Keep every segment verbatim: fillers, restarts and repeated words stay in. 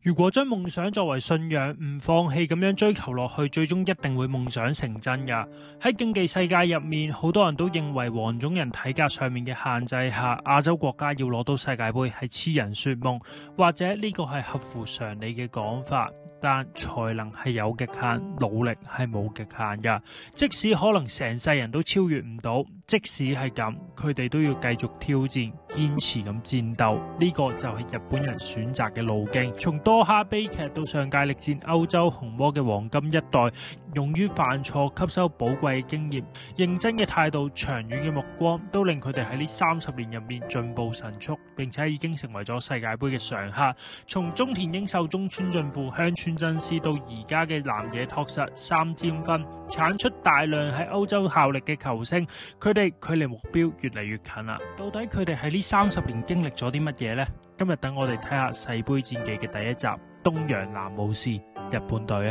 如果將夢想作為信仰，唔放棄咁樣追求落去，最終一定會夢想成真噶。喺競技世界入面，好多人都認為黃種人體格上面嘅限制下，亞洲國家要攞到世界盃係痴人說夢，或者呢個係合乎常理嘅講法。但才能係有極限，努力係冇極限噶。即使可能成世人都超越唔到，即使係咁，佢哋都要繼續挑戰，堅持咁戰鬥。呢個就係日本人選擇嘅路徑。從多哈悲劇到上屆力戰歐洲紅魔嘅黃金一代，勇於犯錯，吸收寶貴經驗，認真嘅態度，長遠嘅目光，都令佢哋喺呢三十年入面進步神速，並且已經成為咗世界盃嘅常客。從中田英壽、中村俊輔、香川真司到而家嘅南野拓實、三笘薰，產出大量喺歐洲效力嘅球星，佢哋距離目標越嚟越近啦。到底佢哋喺呢三十年經歷咗啲乜嘢呢？今日等我哋睇下世盃戰記嘅第一集，東洋藍武士日本隊啊！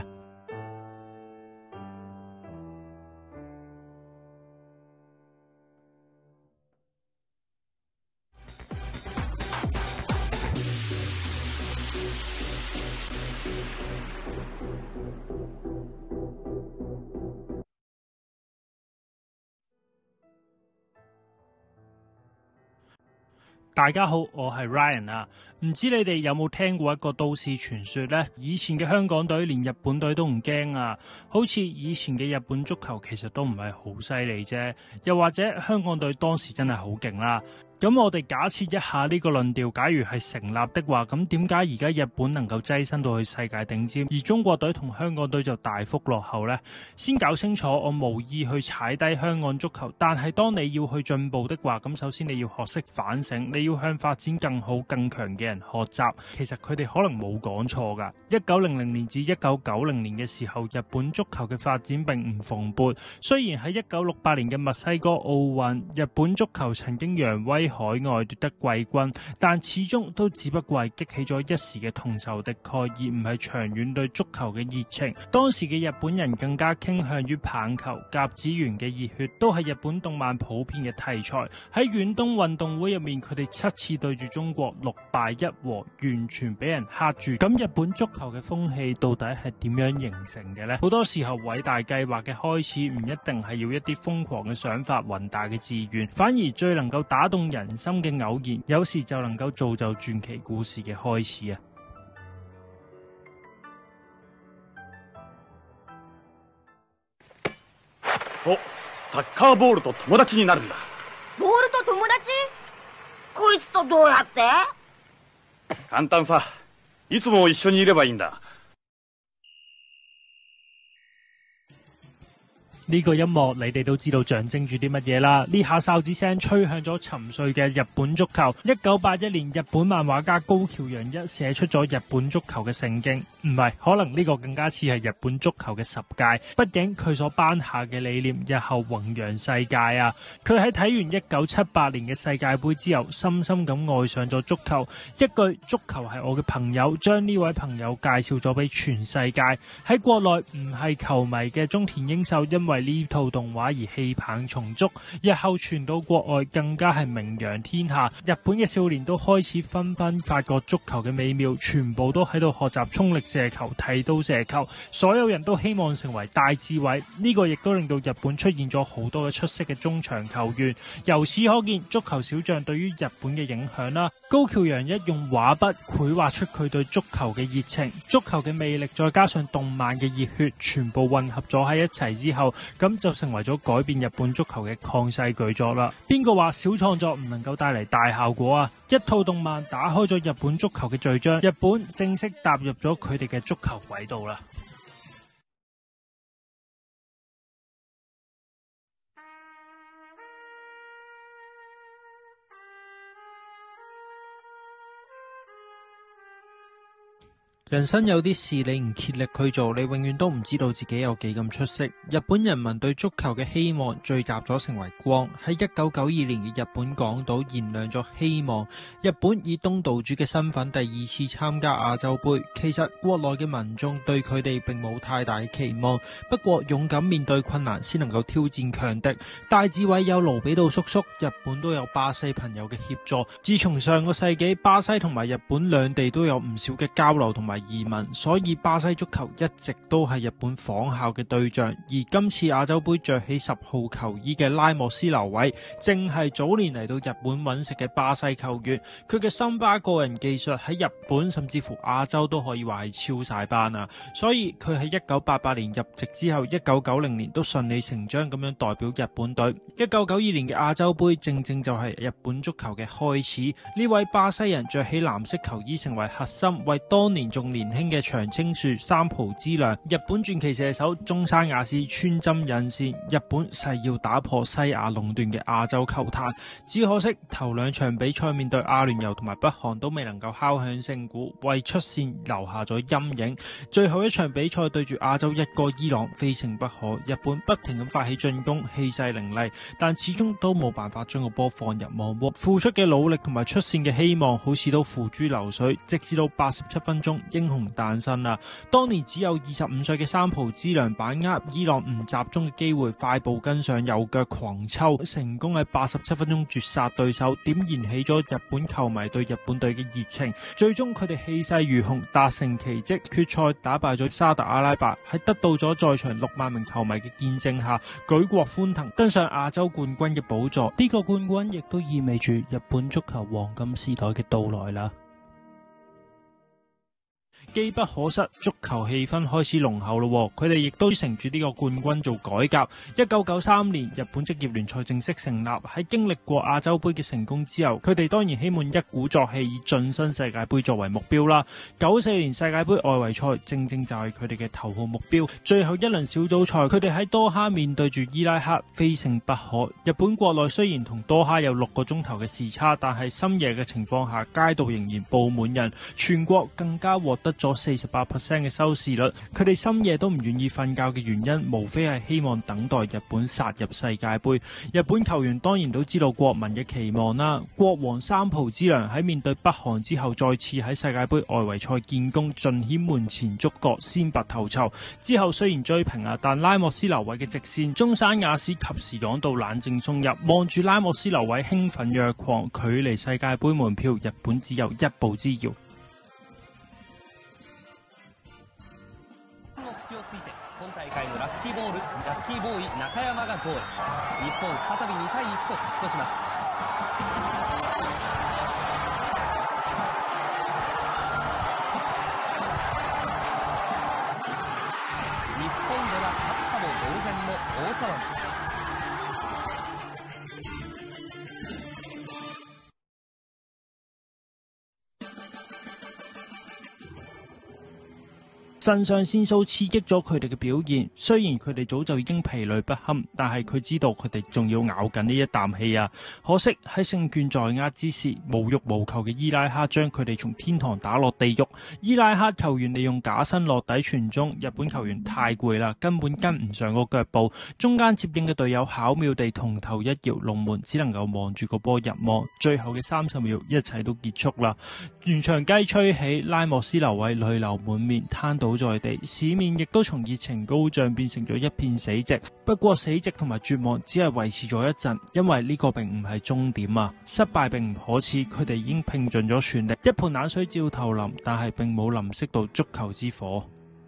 大家好，我係 Ryan 啊，唔知你哋有冇聽過一個都市傳說呢？以前嘅香港隊連日本隊都唔驚啊，好似以前嘅日本足球其實都唔係好犀利啫，又或者香港隊當時真係好勁啦。咁我哋假設一下呢個論調，假如係成立的話，咁點解而家日本能夠躋身到去世界頂尖，而中國隊同香港隊就大幅落後呢？先搞清楚，我無意去踩低香港足球，但係當你要去進步的話，咁首先你要學識反省，你要向發展更好更強嘅人學習。其實佢哋可能冇講錯噶。一九零零年至一九九零年嘅時候，日本足球嘅發展並唔蓬勃。雖然喺一九六八年嘅墨西哥奧運，日本足球曾經揚威海外奪得季軍，但始終都只不過係激起咗一時嘅同仇敵愾，而唔係長遠對足球嘅熱情。當時嘅日本人更加傾向於棒球、甲子園嘅熱血，都係日本動漫普遍嘅題材。喺遠東運動會入面，佢哋七次對住中國六敗一和，完全俾人嚇住。咁日本足球嘅風氣到底係點樣形成嘅呢？好多時候偉大計劃嘅開始唔一定係要一啲瘋狂嘅想法、宏大嘅志願，反而最能夠打動人心嘅偶然，有時就能夠造就傳奇故事嘅開始啊！ お、サッカーボールと友達になるんだ。 ボールと友達？こいつとどうやって？ 簡単さ。いつも一緒にいればいいんだ。 呢個音樂你哋都知道象徵住啲乜嘢啦？呢下哨子聲吹向咗沉睡嘅日本足球。一九八一年，日本漫畫家高橋陽一寫出咗日本足球嘅聖經，唔係，可能呢個更加似係日本足球嘅十誡。畢竟佢所頒下嘅理念，日後弘揚世界啊！佢喺睇完一九七八年嘅世界盃之後，深深咁愛上咗足球。一句足球係我嘅朋友，將呢位朋友介紹咗俾全世界。喺國內唔係球迷嘅中田英壽，因為呢套動畫而棄棒從足，日後傳到國外更加係名揚天下。日本嘅少年都開始紛紛發覺足球嘅美妙，全部都喺度學習衝力射球、剃刀射球，所有人都希望成為戴志偉。呢個亦都令到日本出現咗好多嘅出色嘅中場球員。由此可見，足球小將對於日本嘅影響啦。高橋陽一用畫筆繪畫出佢對足球嘅熱情、足球嘅魅力，再加上動漫嘅熱血，全部混合咗喺一齊之後，咁就成為咗改變日本足球嘅曠世巨作啦。邊個話小創作唔能夠帶嚟大效果啊？一套動漫打開咗日本足球嘅序章，日本正式踏入咗佢哋嘅足球軌道啦。人生有啲事你唔竭力去做，你永遠都唔知道自己有幾咁出色。日本人民對足球嘅希望聚集咗成為光，喺一九九二年嘅日本港島燃亮咗希望。日本以東道主嘅身份第二次參加亞洲盃，其實國內嘅民眾對佢哋並冇太大嘅期望，不過勇敢面對困難先能夠挑戰強敵。戴志偉有盧比道叔叔，日本都有巴西朋友嘅協助。自從上個世紀，巴西同埋日本兩地都有唔少嘅交流同埋埋移民，所以巴西足球一直都係日本仿效嘅對象。而今次亞洲盃着起十號球衣嘅拉莫斯劉偉，正係早年嚟到日本揾食嘅巴西球員。佢嘅森巴個人技術喺日本甚至乎亞洲都可以話係超晒班啊！所以佢喺一九八八年入籍之後，一九九零年都順理成章咁樣代表日本隊。一九九二年嘅亞洲盃正正就係日本足球嘅開始。呢位巴西人着起藍色球衣成為核心，為當年仲年輕嘅長青樹三浦知良、日本傳奇射手中山雅史穿針引線。日本誓要打破西亞壟斷嘅亞洲球壇，只可惜頭兩場比賽面對阿聯酋同埋北韓都未能夠敲響勝鼓，為出線留下咗陰影。最後一場比賽對住亞洲一哥伊朗，非勝不可。日本不停咁發起進攻，氣勢凌厲，但始終都冇辦法將個波放入網窩。付出嘅努力同埋出線嘅希望好似都付諸流水，直至到八十七分鐘，英雄誕生啦！當年只有二十五歲嘅三浦知良把握伊朗唔集中嘅機會，快步跟上，右腳狂抽，成功喺八十七分鐘絕殺對手，點燃起咗日本球迷對日本隊嘅熱情。最終佢哋氣勢如虹，達成奇蹟，決賽打敗咗沙特阿拉伯，喺得到咗在場六萬名球迷嘅見證下，舉國歡騰，登上亞洲冠軍嘅寶座。呢個冠軍亦都意味住日本足球黃金時代嘅到來啦。機不可失，足球氣氛開始濃厚咯。佢哋亦都乘住呢個冠軍做改革。一九九三年，日本職業聯賽正式成立。喺經歷過亞洲盃嘅成功之後，佢哋當然希望一鼓作氣以晉身世界盃作為目標啦。九四年世界盃外圍賽正正就係佢哋嘅頭號目標。最後一輪小組賽，佢哋喺多哈面對住伊拉克，非勝不可。日本國內雖然同多哈有六個鐘頭嘅時差，但係深夜嘅情況下，街道仍然佈滿人，全國更加獲得咗四十八 percent 嘅收視率。佢哋深夜都唔願意瞓覺嘅原因，無非係希望等待日本殺入世界盃。日本球員當然都知道國民嘅期望啦。國王三浦知良喺面對北韓之後，再次喺世界盃外圍賽建功，盡顯門前觸覺，先拔頭籌。之後雖然追平啊，但拉莫斯劉偉嘅直線，中山雅史及時趕到冷靜送入，望住拉莫斯劉偉興奮若狂，距離世界盃門票日本只有一步之遙。 今大會のラッキーボール、ラッキーボーイ中山がゴール。日本再びに対いちと勝ち越します。日本では勝ったも同然の大騒ぎ。 腎上腺素刺激咗佢哋嘅表現，雖然佢哋早就已經疲累不堪，但係佢知道佢哋仲要咬緊呢一啖氣啊！可惜喺勝券在握之時，無欲無求嘅伊拉克將佢哋從天堂打落地獄。伊拉克球員利用假身落底傳中，日本球員太攰啦，根本跟唔上個腳步。中間接應嘅隊友巧妙地同頭一搖，龍門只能夠望住個波入網。最後嘅三十秒，一切都結束啦。完場雞吹起，拉莫斯劉偉淚流滿面，攤倒在地，市面亦都從熱情高漲變成咗一片死寂。不過死寂同埋絕望只係維持咗一陣，因為呢個並唔係終點啊！失敗並唔可恥，佢哋已經拼盡咗全力，一盆冷水照頭淋，但係並冇淋熄到足球之火。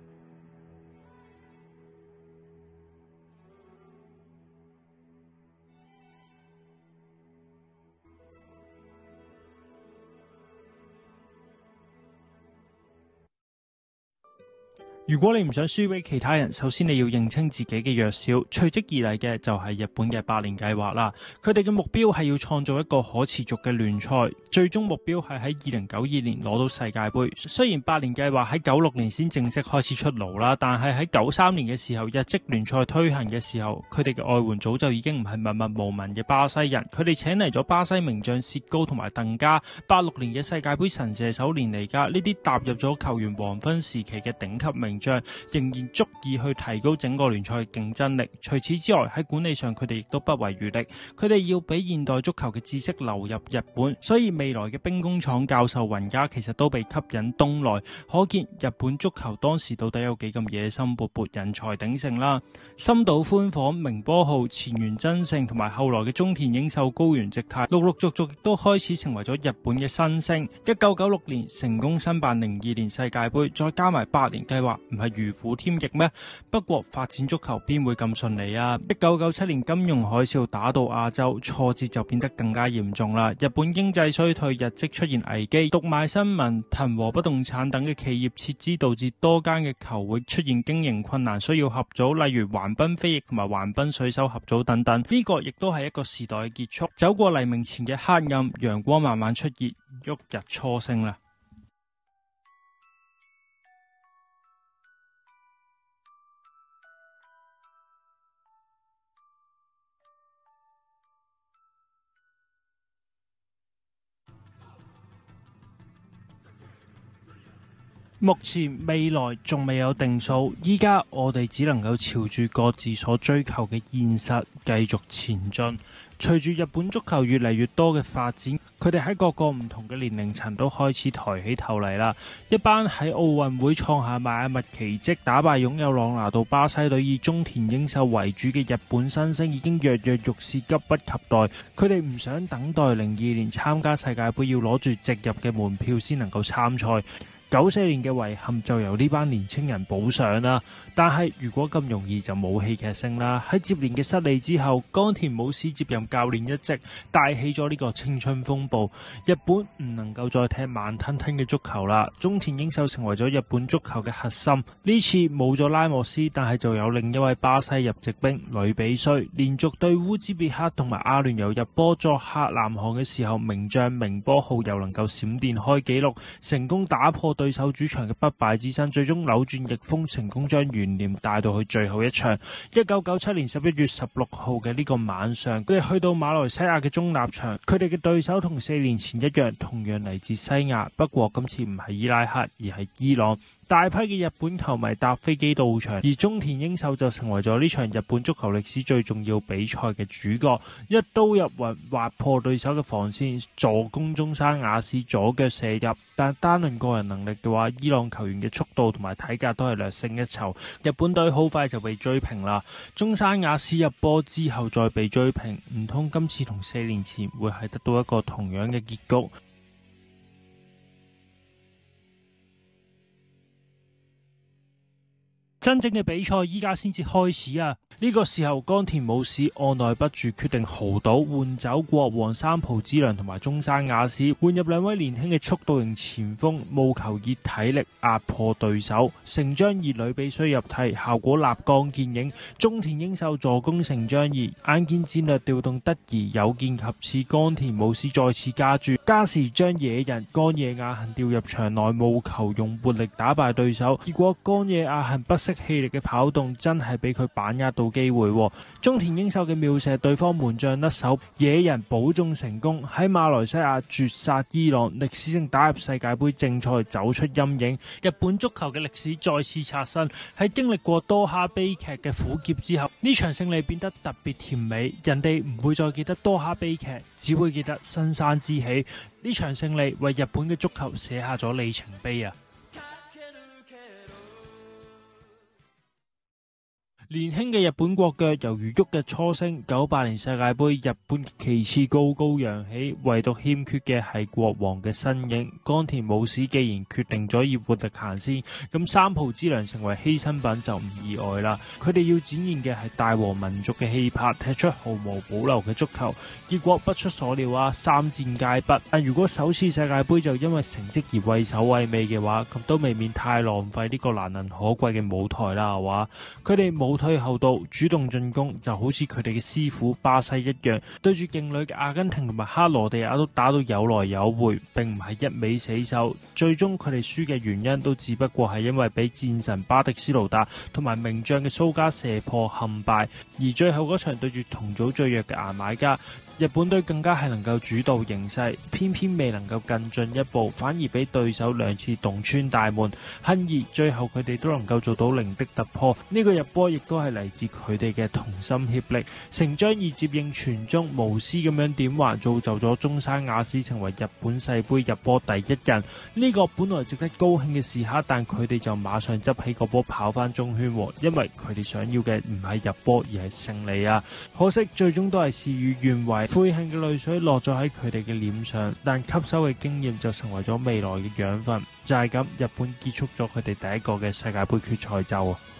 如果你唔想輸俾其他人，首先你要認清自己嘅弱小，隨即而嚟嘅就係日本嘅百年計劃啦。佢哋嘅目標係要創造一個可持續嘅聯賽，最終目標係喺二零九二年攞到世界盃。雖然百年計劃喺九六年先正式開始出爐啦，但係喺九三年嘅時候，日職聯賽推行嘅時候，佢哋嘅外援早就已經唔係默默無聞嘅巴西人，佢哋請嚟咗巴西名將薛高同埋鄧加，八六年嘅世界盃神射手連尼加，呢啲踏入咗球員黃昏時期嘅頂級名名將，仍然足以去提高整個聯賽嘅競爭力。除此之外，喺管理上佢哋亦都不遺餘力，佢哋要俾現代足球嘅知識流入日本，所以未來嘅兵工廠教授雲家其實都被吸引東來，可見日本足球當時到底有幾咁野心勃勃、人才鼎盛啦。深島寬晃、明波浩、前原真勝同埋後來嘅中田英壽、高原直太，陸陸續續亦都開始成為咗日本嘅新星。一九九六年成功申辦零二年世界盃，再加埋八年計劃，唔係如虎添翼咩？不過發展足球邊會咁順利啊？一九九七年金融海嘯打到亞洲，挫折就變得更加嚴重啦。日本經濟衰退，日積出現危機，讀賣新聞、騰和不動產等嘅企業撤資，導致多間嘅球會出現經營困難，需要合組，例如橫濱飛翼同埋橫濱水手合組等等。呢個亦都係一個時代嘅結束，走過黎明前嘅黑暗，陽光慢慢出現，旭日初升啦。目前未來仲未有定數，依家我哋只能夠朝住各自所追求嘅現實繼續前進。隨住日本足球越嚟越多嘅發展，佢哋喺各個唔同嘅年齡層都開始抬起頭嚟啦。一班喺奧運會創下邁阿密奇蹟，打敗擁有朗拿度巴西隊以中田英壽為主嘅日本新星已經躍躍欲試，急不及待。佢哋唔想等待零二年參加世界盃要攞住直入嘅門票先能夠參賽。九四年嘅遺憾就由呢班年青人補上啦，但係如果咁容易就冇戲劇性啦。喺接連嘅失利之後，岡田武史接任教練一職，帶起咗呢個青春風暴。日本唔能夠再踢慢吞吞嘅足球啦，中田英壽成為咗日本足球嘅核心。呢次冇咗拉莫斯，但係就有另一位巴西入籍兵呂比須，連續對烏茲別克同埋阿聯酋入波。作客南韓嘅時候，名將明波浩又能夠閃電開紀錄，成功打破對手主場嘅不敗之身，最終扭轉逆風，成功將懸念帶到去最後一場。一九九七年十一月十六號嘅呢個晚上，佢哋去到馬來西亞嘅中立場，佢哋嘅對手同四年前一樣，同樣嚟自西亞，不過今次唔係伊拉克，而係伊朗。大批嘅日本球迷搭飛機到場，而中田英壽就成為咗呢場日本足球歷史最重要比賽嘅主角，一刀入魂，劃破對手嘅防線，助攻中山雅史左腳射入。但單論個人能力嘅話，伊朗球員嘅速度同埋體格都係略勝一籌，日本隊好快就被追平啦。中山雅史入波之後再被追平，唔通今次同四年前會係得到一個同樣嘅結局？真正嘅比賽依家先至開始啊！呢個時候，岡田武史按捺不住，決定豪賭換走國王三浦知良同埋中山雅史，換入兩位年輕嘅速度型前鋒，務求以體力壓破對手。成章義呂比須入替，效果立竿見影。中田英壽助攻成章義，眼見戰略調動得宜，有見及此，岡田武史再次加注，加時將野人岡野雅行調入場內，務求用活力打敗對手。結果岡野雅行不惜氣力嘅跑動，真係俾佢把握到機會。中田英壽嘅妙射，對方門將甩手，野人保中成功，喺馬來西亞絕殺伊朗，歷史性打入世界盃正賽，走出陰影。日本足球嘅歷史再次刷新，喺經歷過多哈悲劇嘅苦澀之後，呢場勝利變得特別甜美。人哋唔會再記得多哈悲劇，只會記得新山之喜。呢場勝利為日本嘅足球寫下咗里程碑啊！年輕嘅日本國腳猶如旭日初升，九八年世界盃日本旗幟高高揚起，唯獨欠缺嘅係國王嘅身影。岡田武史既然決定咗以活力行先，咁三浦知良成為犧牲品就唔意外啦。佢哋要展現嘅係大和民族嘅氣魄，踢出毫無保留嘅足球。結果不出所料啊，三戰皆筆。但如果首次世界盃就因為成績而畏首畏尾嘅話，咁都未免太浪費呢個難能可貴嘅舞台啦，係嘛？佢哋冇退後到，主動進攻，就好似佢哋嘅師傅巴西一樣，對住勁旅嘅阿根廷同埋克羅地亞都打到有來有回，並唔係一味死守。最終佢哋輸嘅原因都只不過係因為俾戰神巴迪斯盧達同埋名將嘅蘇加射破陷敗。而最後嗰場對住同組最弱嘅牙買加， 日本隊更加係能夠主導形勢，偏偏未能夠更進一步，反而俾對手兩次洞穿大門，幸而最後佢哋都能夠做到零的突破。呢、這個入波亦都係嚟自佢哋嘅同心協力。成章義接應傳中，無私咁樣點環，造就咗中山雅史成為日本世杯入波第一人。呢、這個本來值得高興嘅時刻，但佢哋就馬上執起個波跑翻中圈，因為佢哋想要嘅唔係入波而係勝利啊！可惜最終都係事與願違，悔恨嘅淚水落咗喺佢哋嘅臉上，但吸收嘅經驗就成為咗未來嘅養分。就係咁，日本結束咗佢哋第一個嘅世界盃決賽周啊！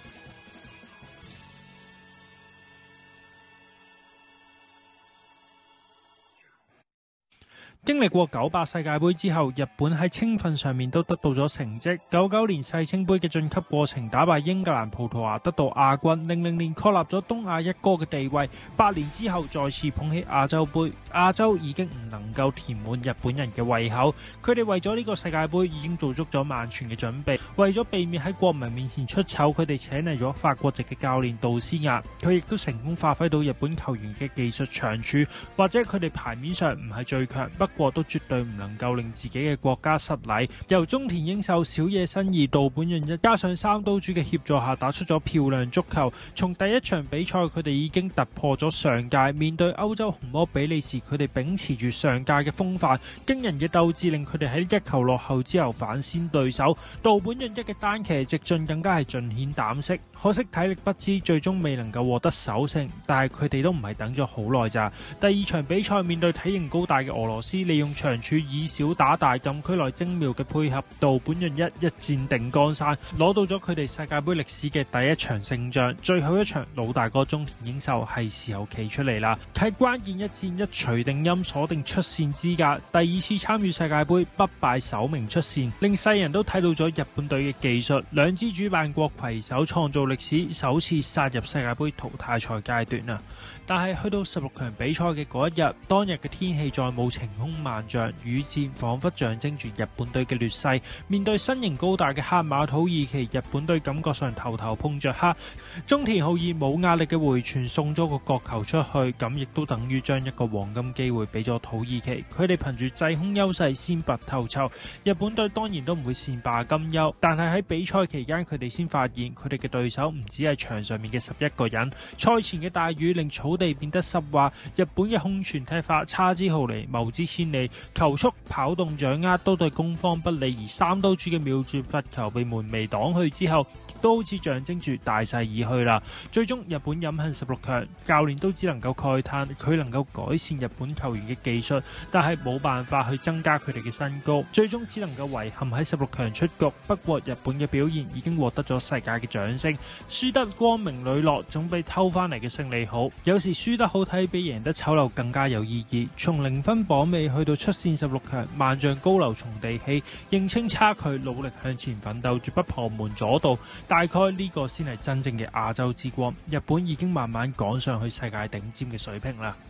經歷過九八世界盃之後，日本喺青訓上面都得到咗成績。九九年世青盃嘅晉級過程，打敗英格蘭、葡萄牙得到亞軍。零零年確立咗東亞一哥嘅地位。八年之後再次捧起亞洲盃，亞洲已經唔能夠填滿日本人嘅胃口。佢哋為咗呢個世界盃已經做足咗萬全嘅準備。為咗避免喺國民面前出醜，佢哋請嚟咗法國籍嘅教練杜斯亞。佢亦都成功發揮到日本球員嘅技術長處，或者佢哋牌面上唔係最強，不過都絕對唔能夠令自己嘅國家失禮。由中田英壽、小野伸二、道本潤一加上三刀主嘅協助下，打出咗漂亮足球。從第一場比賽，佢哋已經突破咗上屆。面對歐洲紅魔比利時，佢哋秉持住上屆嘅風範，驚人嘅鬥志令佢哋喺一球落後之後反先對手。道本潤一嘅單騎直進更加係盡顯膽識，可惜體力不支，最終未能夠獲得首勝。但係佢哋都唔係等咗好耐咋。第二場比賽面對體型高大嘅俄羅斯，利用長處以小打大，禁區內精妙嘅配合，道本潤一一戰定江山，攞到咗佢哋世界盃歷史嘅第一場勝仗。最後一場，老大哥中田英壽係時候企出嚟啦，喺關鍵一戰一錘定音，鎖定出線資格。第二次參與世界盃不敗首名出線，令世人都睇到咗日本隊嘅技術。兩支主辦國攜手創造歷史，首次殺入世界盃淘汰賽階段啊！但係去到十六強比賽嘅嗰一日，當日嘅天氣再冇晴空萬丈，雨戰彷彿象徵住日本隊嘅劣勢。面對身形高大嘅黑馬土耳其，日本隊感覺上頭頭碰着黑。中田浩二冇壓力嘅回傳送咗個角球出去，咁亦都等於將一個黃金機會俾咗土耳其。佢哋憑住制空優勢先拔頭籌。日本隊當然都唔會善罷甘休，但係喺比賽期間，佢哋先發現佢哋嘅對手唔止係場上面嘅十一個人。賽前嘅大雨令草地變得濕滑，日本嘅空傳踢法差之毫厘，謬之千里，球速、跑動、掌握都對攻方不利，而三刀主嘅妙絕罰球被門楣擋去之後，都好似象徵住大勢已去啦。最終日本飲恨十六強，教練都只能夠慨嘆佢能夠改善日本球員嘅技術，但係冇辦法去增加佢哋嘅身高，最終只能夠遺憾喺十六強出局。不過日本嘅表現已經獲得咗世界嘅掌聲，輸得光明磊落總比偷翻嚟嘅勝利好。有時輸得好睇比贏得醜陋更加有意義。從零分榜尾去到出線十六強，萬丈高樓從地起，認清差距，努力向前奮鬥，絕不旁門左道。大概呢個先係真正嘅亞洲之光。日本已經慢慢趕上去世界頂尖嘅水平啦。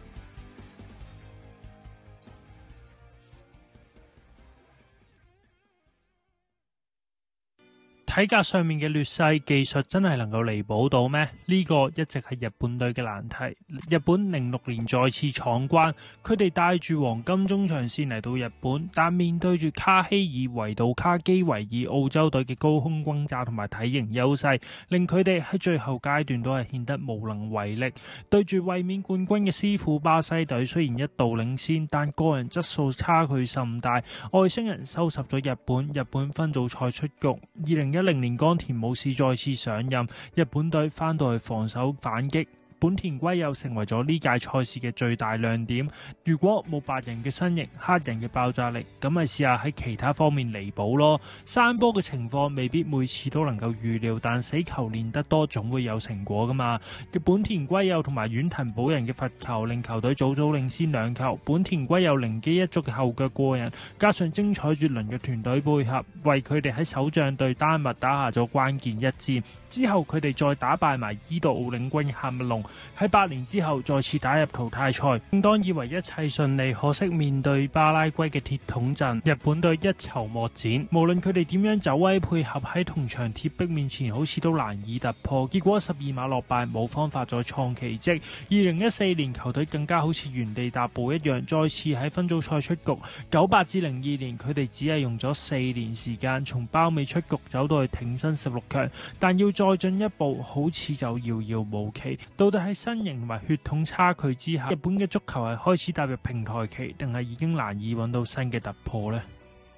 體格上面嘅劣勢，技術真係能夠彌補到咩？呢個一直係日本隊嘅難題。日本零六年再次闖關，佢哋帶住黃金中場線嚟到日本，但面對住卡希爾、維杜卡基維爾澳洲隊嘅高空轟炸同埋體型優勢，令佢哋喺最後階段都係顯得無能為力。對住衛冕冠軍嘅師傅巴西隊，雖然一度領先，但個人質素差距甚大。外星人收拾咗日本，日本分組賽出局。二零一零年岡田武史再次上任，日本隊翻到去防守反擊。本田圭佑成為咗呢屆賽事嘅最大亮點。如果冇白人嘅身形、黑人嘅爆炸力，咁咪試下喺其他方面彌補咯。山波嘅情況未必每次都能夠預料，但死球練得多總會有成果噶嘛。本田圭佑同埋遠藤保人嘅罰球令球隊早早領先兩球。本田圭佑靈機一觸嘅後腳過人，加上精彩絕倫嘅團隊配合，為佢哋喺首仗對丹麥打下咗關鍵一戰。之後佢哋再打敗埋伊度奧領軍嘅喀麥隆， 喺八年之後再次打入淘汰賽。正當以為一切順利，可惜面對巴拉圭嘅鐵桶陣，日本隊一籌莫展。無論佢哋點樣走位配合，喺銅牆鐵壁面前好似都難以突破。結果十二碼落敗，冇方法再創奇蹟。二零一四年球隊更加好似原地踏步一樣，再次喺分組賽出局。九八至零二年佢哋只係用咗四年時間，從包尾出局走到去挺身十六強，但要再進一步，好似就遙遙無期。到底喺身形同埋血統差距之下，日本嘅足球係開始踏入平台期，定係已經難以揾到新嘅突破呢？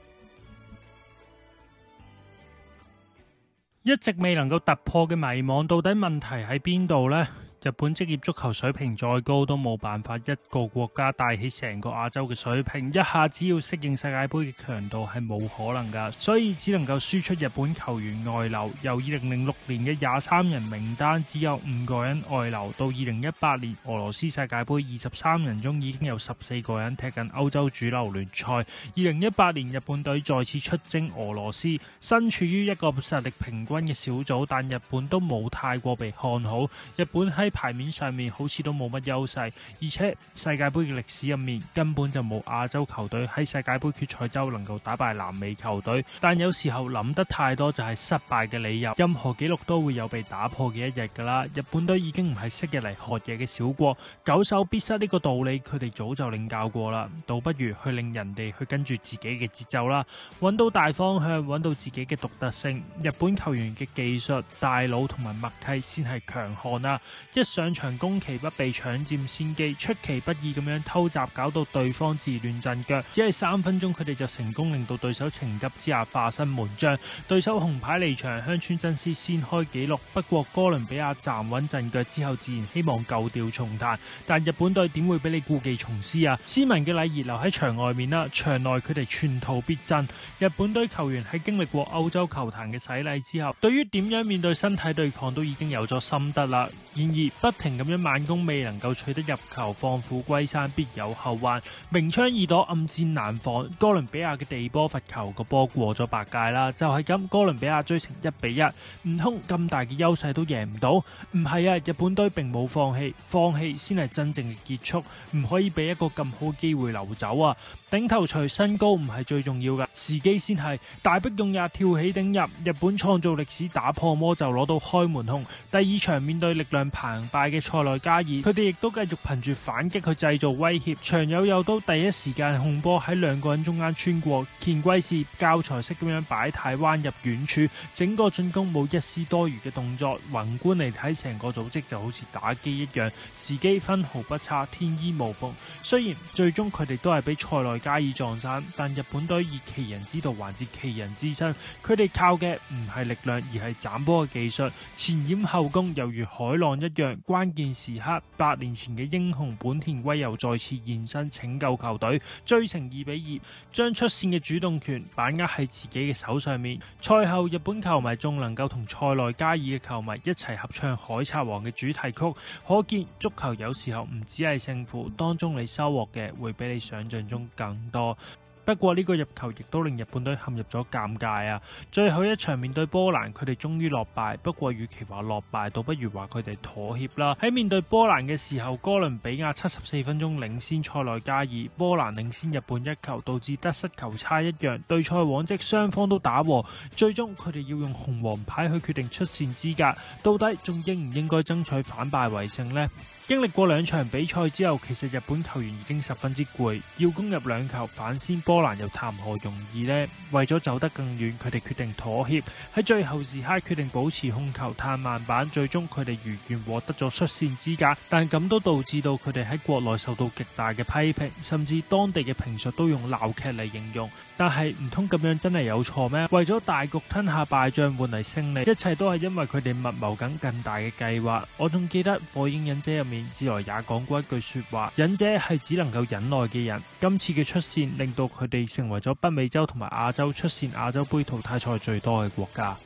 一直未能夠突破嘅迷惘，到底問題喺邊度呢？日本職業足球水平再高，都冇辦法一個國家帶起成個亞洲嘅水平，一下子要適應世界盃嘅強度係冇可能噶，所以只能夠輸出日本球員外流。由二零零六年嘅廿三人名單只有五個人外流，到二零一八年俄羅斯世界盃二十三人中已經有十四個人踢緊歐洲主流聯賽。二零一八年日本隊再次出征俄羅斯，身處於一個實力平均嘅小組，但日本都冇太過被看好。日本喺牌面上面好似都冇乜優勢，而且世界盃嘅歷史入面根本就冇亞洲球隊喺世界盃決賽周能夠打敗南美球隊。但有時候諗得太多就係失敗嘅理由，任何紀錄都會有被打破嘅一日噶啦。日本隊已經唔係昔日嚟學嘢嘅小國，久守必失呢個道理佢哋早就領教過啦，倒不如去令人哋去跟住自己嘅節奏啦，揾到大方向，揾到自己嘅獨特性。日本球員嘅技術、大腦同埋默契先係強項啦。一上場攻其不備，搶佔先機，出其不意咁樣偷襲，搞到對方自亂陣腳。只係三分鐘，佢哋就成功令到對手情急之下化身門將。對手紅牌離場，香川真司先開紀錄。不過哥倫比亞站穩陣腳之後，自然希望舊調重彈。但日本隊點會俾你故技重施啊？斯文嘅禮儀留喺場外面啦，場內佢哋寸土必爭。日本隊球員喺經歷過歐洲球壇嘅洗禮之後，對於點樣面對身體對抗都已經有咗心得啦。然而不停咁樣慢攻未能夠取得入球，放虎歸山必有後患。明槍易躲，暗箭難防。哥倫比亞嘅地波罰球個波過咗白界啦，就係咁，哥倫比亞追成一比一，唔通咁大嘅優勢都贏唔到？唔係啊，日本隊並冇放棄，放棄先係真正嘅結束，唔可以俾一個咁好嘅機會流走啊！頂頭錘身高唔係最重要噶，時機先係。大迫勇也跳起頂入，日本創造歷史，打破魔就攞到開門紅。第二場面對力量澎湃嘅塞內加爾，佢哋亦都繼續憑住反擊去製造威脅。長友佑都第一時間控波喺兩個人中間穿過，乾圭士教材式咁樣擺軚彎入遠處，整個進攻冇一絲多餘嘅動作。宏觀嚟睇，成個組織就好似打機一樣，時機分毫不差，天衣無縫。雖然最終佢哋都係俾塞內加爾撞散，但日本隊以其人之道還治其人之身，佢哋靠嘅唔係力量，而係斬波嘅技術，前掩後攻，猶如海浪一樣。關鍵時刻，八年前嘅英雄本田圭佑再次現身拯救球隊，追成二比二，將出線嘅主動權把握喺自己嘅手上面。賽後日本球迷仲能夠同塞內加爾嘅球迷一齊合唱《海賊王》嘅主題曲，可見足球有時候唔只係勝負，當中你收穫嘅會比你想象中更多。不過呢個入球亦都令日本隊陷入咗尷尬啊！最後一場面對波蘭，佢哋終於落敗。不過與其話落敗，倒不如話佢哋妥協啦。喺面對波蘭嘅時候，哥倫比亞七十四分鐘領先塞內加爾，波蘭領先日本一球，導致得失球差一樣。對賽往績雙方都打和，最終佢哋要用紅黃牌去決定出線資格。到底仲應唔應該爭取反敗為勝呢？經歷過兩場比賽之後，其實日本球員已經十分之攰，要攻入兩球反先波蘭又談何容易呢？為咗走得更遠，佢哋決定妥協，喺最後時刻決定保持控球嘆慢板，最終佢哋如願獲得咗出線資格。但咁都導致到佢哋喺國內受到極大嘅批評，甚至當地嘅評述都用鬧劇嚟形容。但係唔通咁樣真係有錯咩？為咗大局吞下敗仗換嚟勝利，一切都係因為佢哋密謀緊更大嘅計劃。我仲記得《火影忍者》入面自來也講過一句說話：忍者係只能夠忍耐嘅人。今次嘅出線令到佢哋成為咗北美洲同埋亞洲出線亞洲盃淘汰賽最多嘅國家。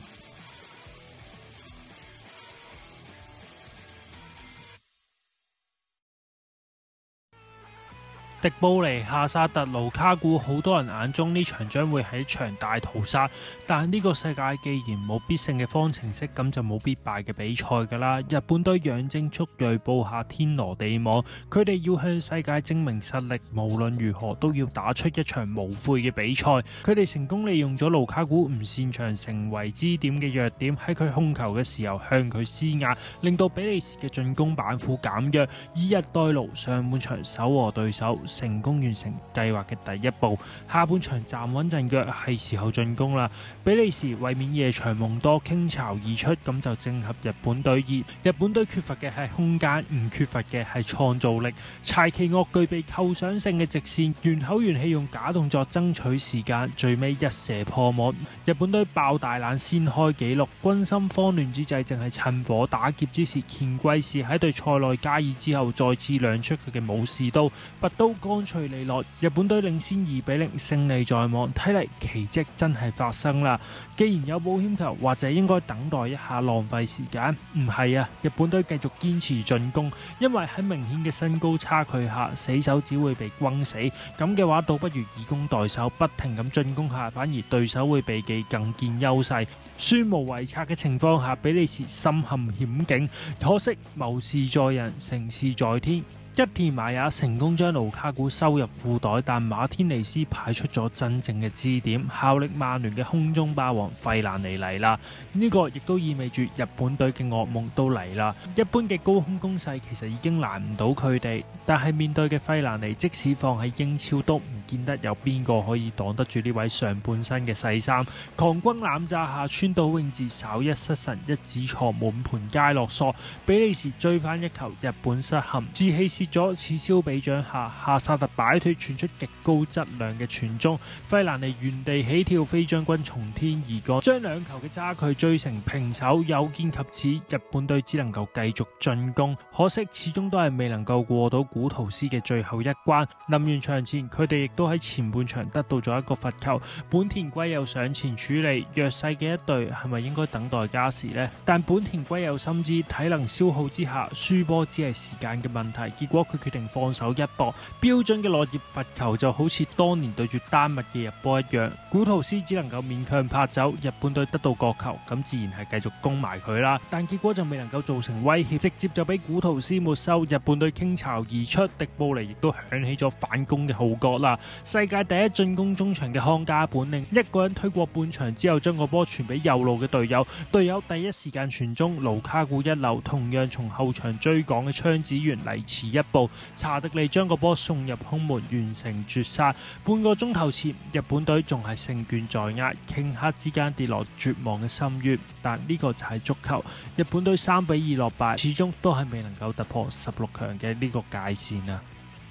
迪布尼、夏薩特、盧卡古，好多人眼中呢場將會係一場大屠殺。但呢個世界既然冇必勝嘅方程式，咁就冇必敗嘅比賽㗎啦。日本隊養精蓄銳，布下天羅地網，佢哋要向世界證明實力，無論如何都要打出一場無悔嘅比賽。佢哋成功利用咗盧卡古唔擅長成為支點嘅弱點，喺佢控球嘅時候向佢施壓，令到比利時嘅進攻板斧減弱，以逸待勞，上半場守和對手，成功完成計劃嘅第一步。下半場站穩陣腳，係時候進攻啦。比利時為免夜長夢多，傾巢而出，咁就正合日本隊意。日本隊缺乏嘅係空間，唔缺乏嘅係創造力。柴崎岳具備構想性嘅直線，元口元氣用假動作爭取時間，最尾一射破網。日本隊爆大冷先開紀錄，軍心慌亂之際，正係趁火打劫之時，田貴士喺對塞內加爾之後再次亮出佢嘅武士刀，拔刀乾脆利落，日本隊領先二比零，勝利在望。睇嚟奇蹟真係發生啦！既然有保險球，或者應該等待一下，浪費時間。唔係啊，日本隊繼續堅持進攻，因為喺明顯嘅身高差距下，死守只會被轟死。咁嘅話，倒不如以攻代守，不停咁進攻下，反而對手會避忌，更見優勢。孫無遺策嘅情況下，比利時深陷險境，可惜謀事在人，成事在天。一田馬也成功將盧卡古收入褲袋，但馬天尼斯派出咗真正嘅支點，效力曼聯嘅空中霸王費蘭尼嚟啦。呢、這個亦都意味住日本隊嘅噩夢都嚟啦。一般嘅高空攻勢其實已經難唔到佢哋，但係面對嘅費蘭尼，即使放喺英超都唔見得有邊個可以擋得住呢位上半身嘅細三。狂轟濫炸下，川島永志稍一失神，一指錯滿盤皆落索，比利時追翻一球，日本失陷，志氣蝕咗。此消彼長下，夏薩特擺脫，傳出極高質量嘅傳中，費蘭尼原地起跳，飛將軍從天而降，將兩球嘅差距追成平手。有見及此，日本隊只能夠繼續進攻，可惜始終都係未能夠過到古圖斯嘅最後一關。臨完場前，佢哋亦都喺前半場得到咗一個罰球，本田圭佑上前處理。弱勢嘅一隊係咪應該等待加時呢？但本田圭佑深知體能消耗之下，輸波只係時間嘅問題，結果佢決定放手一搏，標準嘅落葉罰球就好似當年對住丹麥嘅入波一樣，古圖斯只能夠勉強拍走，日本隊得到角球，咁自然係繼續攻埋佢啦。但結果就未能夠造成威脅，直接就俾古圖斯沒收，日本隊傾巢而出，迪布尼亦都響起咗反攻嘅號角啦。世界第一進攻中場嘅康家本領，一個人推過半場之後，將個波傳俾右路嘅隊友，隊友第一時間傳中，盧卡古一流，同樣從後場追趕嘅槍子員嚟遲一步。查迪利將個波送入空門，完成絕殺。半個鐘頭前，日本隊仲係勝券在握，頃刻之間跌落絕望嘅深淵。但呢個就係足球，日本隊三比二落敗，始終都係未能夠突破十六強嘅呢個界線啊！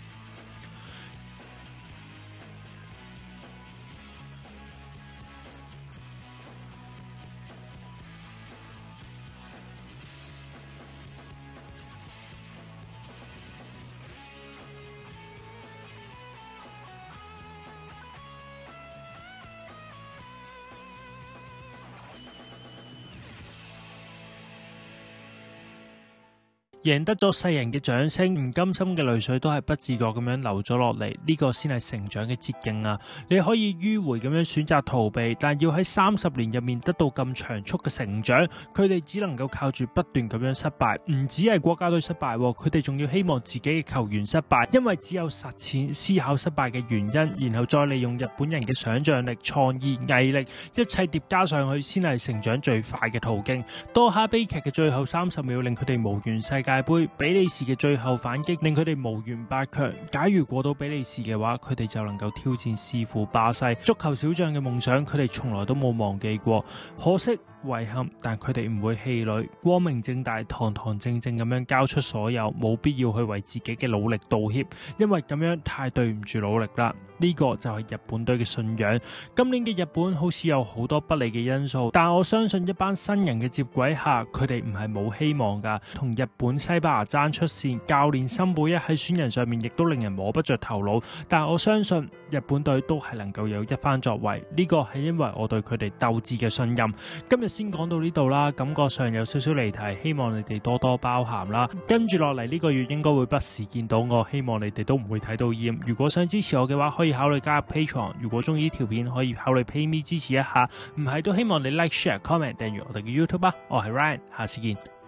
贏得咗世人嘅掌聲，唔甘心嘅淚水都係不自覺咁樣流咗落嚟，呢個先係成長嘅捷徑啊！你可以迂回咁樣選擇逃避，但要喺三十年入面得到咁長速嘅成長，佢哋只能夠靠住不斷咁樣失敗，唔止係國家隊失敗，佢哋仲要希望自己嘅球員失敗，因為只有實踐思考失敗嘅原因，然後再利用日本人嘅想象力、創意、毅力，一切疊加上去，先係成長最快嘅途徑。多哈悲劇嘅最後三十秒令佢哋無緣世界杯，比利時嘅最後反擊令佢哋無緣八強。假如過到比利時嘅話，佢哋就能夠挑戰師傅巴西。足球小將嘅夢想，佢哋從來都冇忘記過。可惜遺憾，但佢哋唔會氣餒，光明正大、堂堂正正咁樣交出所有，冇必要去為自己嘅努力道歉，因為咁樣太對唔住努力啦。呢個就係日本隊嘅信仰。今年嘅日本好似有好多不利嘅因素，但我相信一班新人嘅接軌下，佢哋唔係冇希望噶。同日本西班牙爭出線，教練森保一喺選人上面亦都令人摸不着頭腦。但我相信日本隊都係能夠有一番作為，呢個係因為我對佢哋鬥志嘅信任。今日先講到呢度啦，感覺上有少少離題，希望你哋多多包涵啦。跟住落嚟呢個月應該會不時見到我，希望你哋都唔會睇到厭。如果想支持我嘅話，可以考慮加入 Patreon。如果中意呢條片，可以考慮 PayMe 支持一下。唔係都希望你 Like、Share、Comment、訂閱我哋嘅 YouTube 啊。我係 Ryan，下次見。